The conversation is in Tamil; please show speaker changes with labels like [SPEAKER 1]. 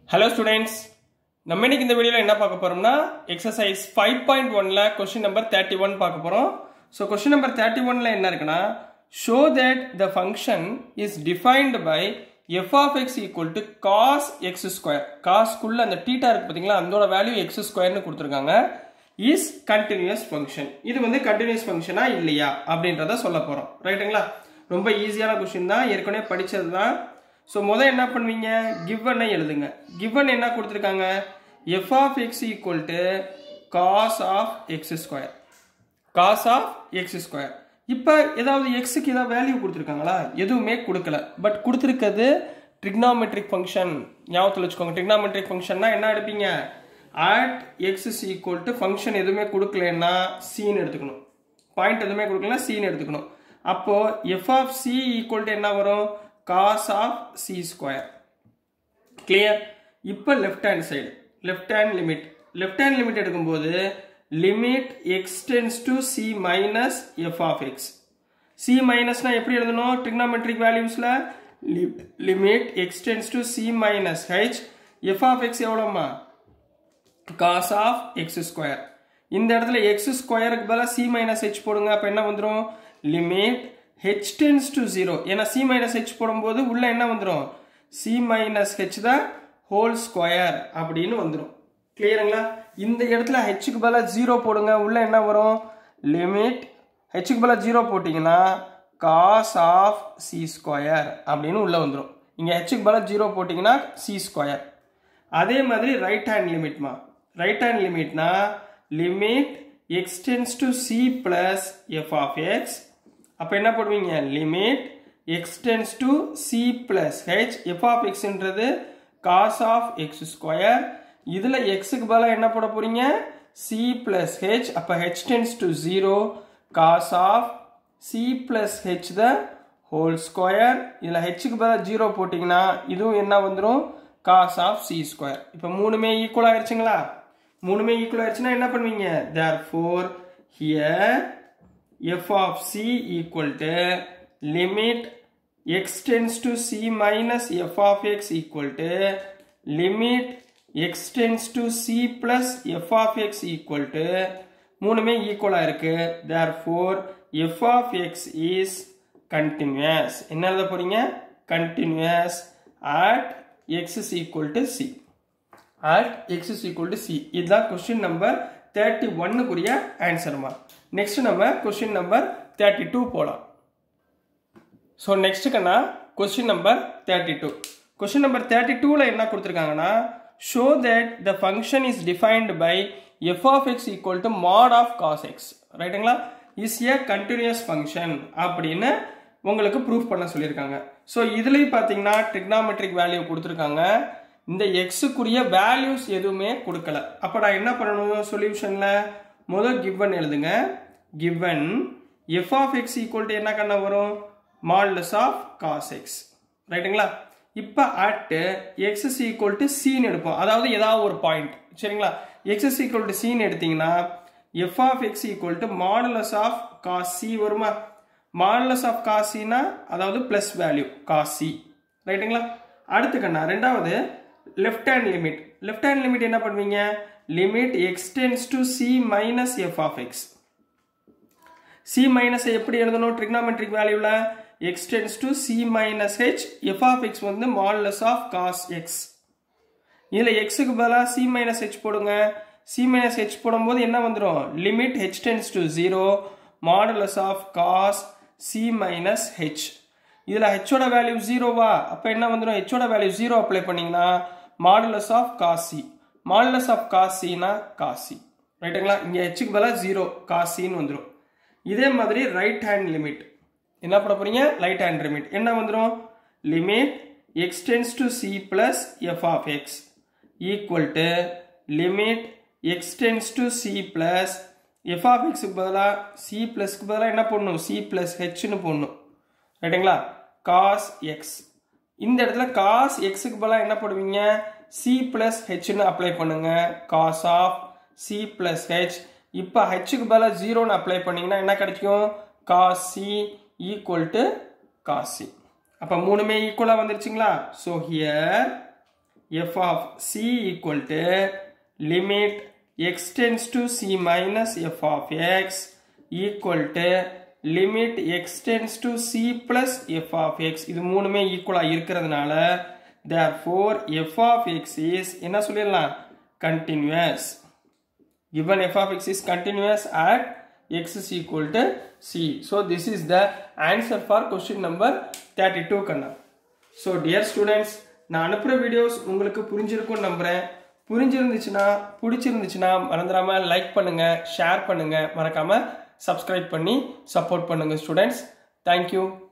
[SPEAKER 1] Hello students, நம்ம இன்னைக்கு இந்த வீடியோல என்ன பார்க்க போறோம்னா exercise 5.1ல question number 31 பார்க்க போறோம். So question number 31ல என்ன இருக்குன்னா show that the function is defined by f of x equal to cos x square. cos குள்ள அந்த θ இருக்கு பாத்தீங்களா, அதோட வேல்யூ x square னு கொடுத்திருக்காங்க. is continuous function. இது வந்து continuous functionா இல்லையா அப்படின்றத சொல்ல போறோம். ரைட்டுங்களா? ரொம்ப ஈஸியான क्वेश्चन தான், ஏற்கனவே படிச்சது தான். So முதல்ல என்ன பண்ணுவீங்க, given ஐ எழுதுங்க. given என்ன கொடுத்திருக்காங்க, f of x equal to cos of x square. cos of x square. இப்போ ஏதாவது x க்கு ஏதாவது வேல்யூ கொடுத்திருக்காங்களா? எதுவுமே கொடுக்கல. பட் கொடுத்திருக்கிறது trigonometric function. ஞாபகத்துல வச்சுக்கோங்க, trigonometric functionனா என்ன எடுப்பீங்க, at x is equal to function எதுவுமே கொடுக்கலன்னா c ன்னு எடுத்துக்கணும். பாயிண்ட் எதுவுமே கொடுக்கலன்னா c ன்னு எடுத்துக்கணும். அப்போ f of c equal to என்ன வரும், cos of c square. Clear? இப்போ left hand side, left hand limit எடுக்கும்போது limit x tends to c minus f of x. c minus னா எப்படி எழுதணும், trigonometric valuesல limit x tends to c minus h. f of x எவ்வளவுமா, cos of x square. இந்த இடத்துல x square க்கு பதிலா c minus h போடுங்க. அப்ப என்ன வந்துரும், limit h tends to 0. ஏன்னா c minus h போடும்போது உள்ள என்ன வந்துரும், c minus h the whole square அப்படின்னு வந்துரும். கிளியருங்களா? இந்த இடத்துல h க்கு பதிலா 0 போடுங்க. உள்ள என்ன வரும், limit h க்கு பதிலா 0 போட்டீங்கன்னா cos of c square அப்படின்னு உள்ள வந்துரும். இங்க h க்கு பதிலா 0 போட்டீங்கன்னா c square. அதே மாதிரி ரைட் ஹேண்ட் லிமிட்மா, ரைட் ஹேண்ட் லிமிட்னா limit x tends to c plus f of x. அப்ப என்ன போடுவீங்க, limit x tends to c plus h. f of x ன்றது cos of x square. இதுல x க்கு பதிலா என்ன போட போறீங்க, c plus h. அப்ப h tends to 0, cos of c plus h the whole square. இதுல h க்கு பதிலா 0 போட்டீங்கன்னா இதுவும் என்ன வந்துரும், cos of c square. இப்ப மூணுமே ஈக்குவல் ஆயிருச்சுங்களா? மூணுமே ஈக்குவல் ஆயிருச்சுன்னா என்ன பண்ணுவீங்க, therefore here f of c equal to limit x tends to c minus f of x equal to limit x tends to c plus f of x equal to மூணுமே ஈக்குவலா இருக்கு. therefore f of x is continuous. என்ன எழுத போறீங்க, continuous at x is equal to c. at x is equal to c. இதுதான் question number 31 குரிய ஆன்சர்மா. நெக்ஸ்ட் நம்ம question number 32 போலாம். so next கண்ணா question number 32. question number 32ல என்ன கொடுத்திருக்காங்கன்னா show that the function is defined by f of x equal to mod of cos x. ரைட்டுங்களா? is a continuous function அப்படின்னு உங்களுக்கு ப்ரூஃப் பண்ண சொல்லியிருக்காங்க. ஸோ இதுலேயும் பார்த்தீங்கன்னா trigonometric வேல்யூ கொடுத்துருக்காங்க. இந்த எக்ஸுக்குரிய வேல்யூஸ் எதுவுமே கொடுக்கல. அப்போ நான் என்ன பண்ணணும், சொல்யூஷனில் முதல் given எழுதுங்க. given f of x equal to என்ன கண்ணா வரும், modulus of cos x. ரைட்டுங்களா? இப்போ at x is equal to c ன்னு எடுப்போம். அதாவது ஏதாவது ஒரு பாயிண்ட், சரிங்களா? x is equal to c ன்னு எடுத்தீங்கன்னா f of x equal to modulus of cos c வருமா? modulus of cos c னா அதாவது பிளஸ் வேல்யூ cos c. ரைட்டுங்களா? அடுத்து கண்ணா ரெண்டாவது left hand limit. left hand limit என்ன பண்ணுவீங்க, limit x tends to c minus f of x. c minus எப்படி எழுதணும், trigonometric வேல்யூல x tends to c minus h. f of x வந்து modulus of cos x. இதுல x க்கு பதிலா c minus h போடுங்க. c minus h போடும்போது என்ன வந்துரும், limit h tends to 0, modulus of cos c minus h. இதுல h ஓட வேல்யூ 0வா, அப்ப என்ன வந்துரும், h ஓட வேல்யூ 0 அப்ளை பண்ணீங்கன்னா modulus of cos c. modulus of cos c னா cos c. ரைட்டுங்களா? இங்க h க்கு பதிலா 0, cos c ன்னு வந்துரும். இதே மாதிரி ரைட் ஹேண்ட் லிமிட் என்ன பண்ண போறீங்க, ரைட் ஹேண்ட் லிமிட் என்ன வந்துரும், limit x tends to c plus f of x equal to limit x tends to c plus f of x க்கு பதிலா c plus க்கு பதிலா என்ன போடணும், c plus h ன்னு போடணும். ரைட்டுங்களா? cos x. இந்த இடத்துல cos x க்கு பதிலா என்ன போடுவீங்க, c plus h ன்னு அப்ளை பண்ணுங்க. cos of c plus h. இப்போ h க்கு பதிலா 0 ன்னு அப்ளை பண்ணீங்கன்னா என்ன கிடைக்கும், cos c equal to cos c. அப்ப மூணுமே ஈக்குவலா வந்துருச்சுங்களா? so here f of c equal to limit x tends to c minus f of x equal to limit x tends to c plus f of x. இது மூணுமே ஈக்குவலா இருக்கிறதுனால therefore f of x is என்ன சொல்லிடலாம் continuous. Given f of x is continuous at x is equal to c. So this is the answer for question number 32 Kanna. So dear students, நான் அனுப்புற வீடியோஸ் உங்களுக்கு புரிஞ்சிருக்கும்னு நம்புறேன். புரிஞ்சிருந்துச்சுன்னா பிடிச்சிருந்துச்சுன்னா மறந்துடாம லைக் பண்ணுங்க, ஷேர் பண்ணுங்க, மறக்காம சப்ஸ்கிரைப் பண்ணி சப்போர்ட் பண்ணுங்க ஸ்டூடெண்ட்ஸ். தேங்க்யூ.